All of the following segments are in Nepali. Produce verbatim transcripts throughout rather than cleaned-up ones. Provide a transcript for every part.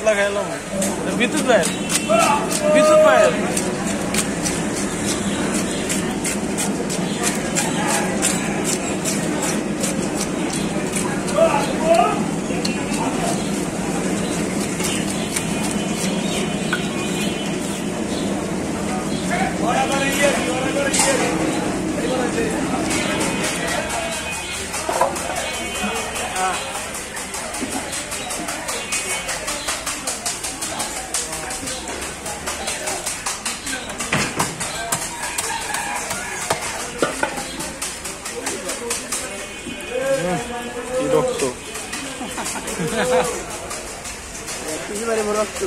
পাতলা খাইলাম বিদ্যুৎ ভাইয়ের বিদ্যুৎ ভাইয়ের রক্ত একেবারে রক্ত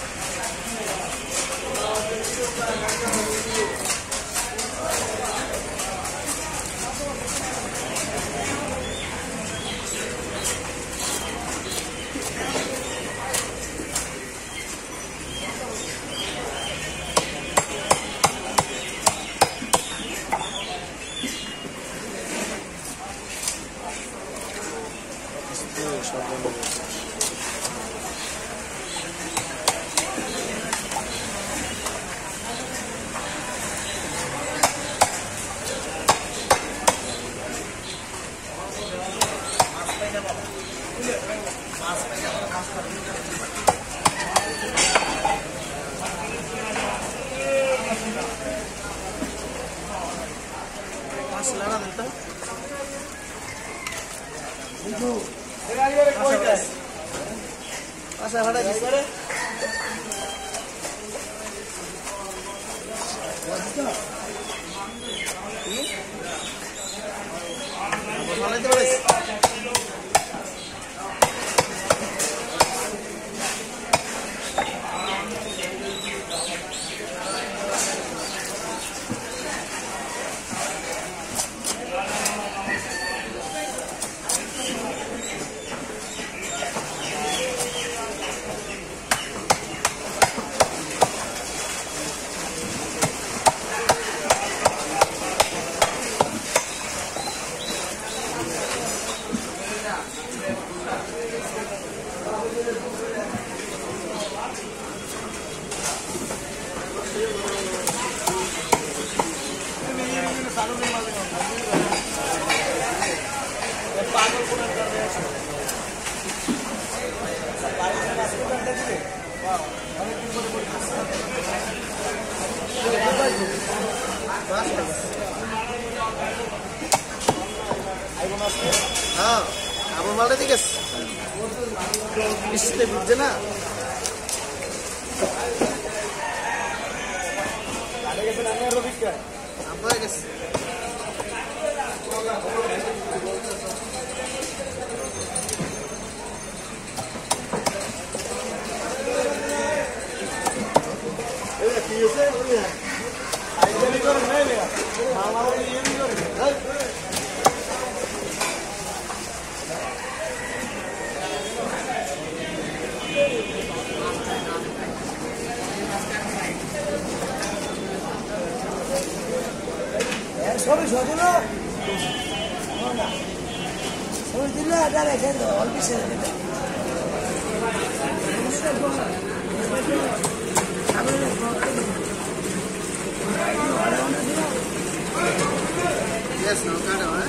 Pasa ahora que sale. ¿Sí? Vamos a ver otra vez. हाँ, आप मालूम है क्या? इससे बुझे ना? आगे के बनाने रोबिक का? आप आगे से? ये किस से? आइडिया भी करो नहीं लेगा? मामा वो ये भी करो? Sorry, sorry, no. Sorry, did not that I can do. I'll be saying it. Yes, no, kind of.